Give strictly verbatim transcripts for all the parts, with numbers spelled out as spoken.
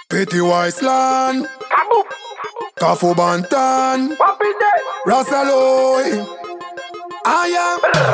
Pity Wasteland, Cafu Bantan, Rasaloy. Aya,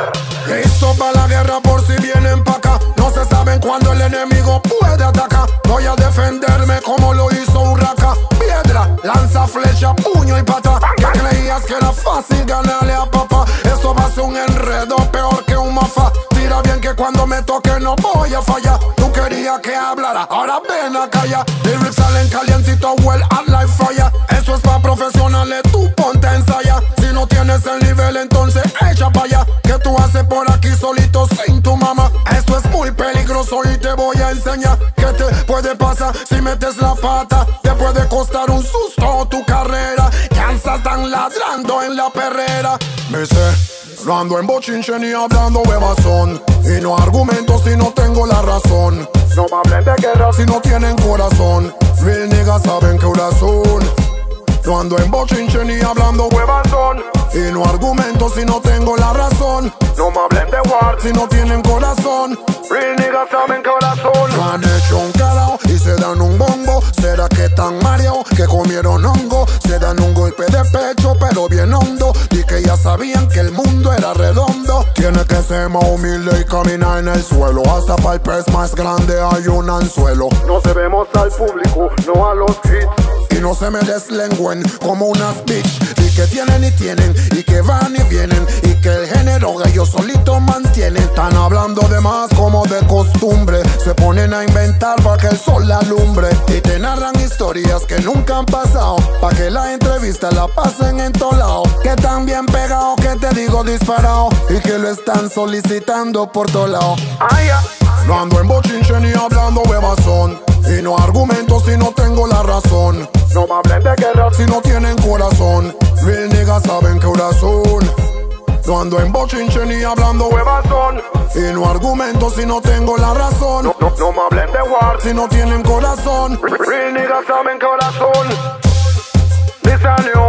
listo para la guerra por si vienen pa' acá. No se saben cuándo el enemigo puede atacar. Voy a defenderme como lo hizo Urraca. Piedra, lanza, flecha, puño y pata. Que creías que era fácil ganarle a papá. Esto va a ser un enredo peor que un mafa. Mira bien que cuando me toque no voy a fallar. Tú querías que hablara, ahora ven acá ya. Lyrics salen calientito, well at like fire. Eso es pa' profesionales, tú ponte a ensayar. Si no tienes el nivel entonces echa pa' allá. ¿Qué tú haces por aquí solito sin tu mamá? Esto es muy peligroso y te voy a enseñar qué te puede pasar si metes la pata. Te puede costar un susto tu carrera. Cansas tan ladrando en la perrera. Me sé, no ando en bochinche ni hablando huevazón. Y no argumento si no tengo la razón. No me hablen de guerra si no tienen corazón. Real niggas saben que corazón. No ando en bochinche ni hablando huevazón. Y no argumento si no tengo la razón. No me hablen de war si no tienen corazón. Real niggas saben corazón. No han hecho un carajo y se dan un bombo. ¿Será que están mareados que comieron hongo? Se dan un golpe de pecho pero bien hondo. Y que ya sabían que el mundo era redondo. Tiene que ser más humilde y caminar en el suelo. Hasta para el pez más grande hay un anzuelo. No se vemos al público, no a los hits. Y no se me deslengüen como unas bitch. Y que tienen y tienen, y que van y vienen, y que el género ellos solitos mantienen. Están hablando de más como de costumbre. Se ponen a inventar para que el sol la alumbre. Y te narran historias que nunca han pasado, pa' que la entrevista la pasen en todo lado. Que tan bien pegado que te digo disparado. Y que lo están solicitando por todo lado. Ay, ya. No ando en bochinche ni hablando huevazón. Y no argumento si no tengo la razón. No me hablen de guerra si no tienen corazón. Real niggas saben que corazón. No ando en bochinche ni hablando huevazón. Y no argumento si no tengo la razón. No, no, no me hablen de war si no tienen corazón. Real niggas saben corazón. Listen,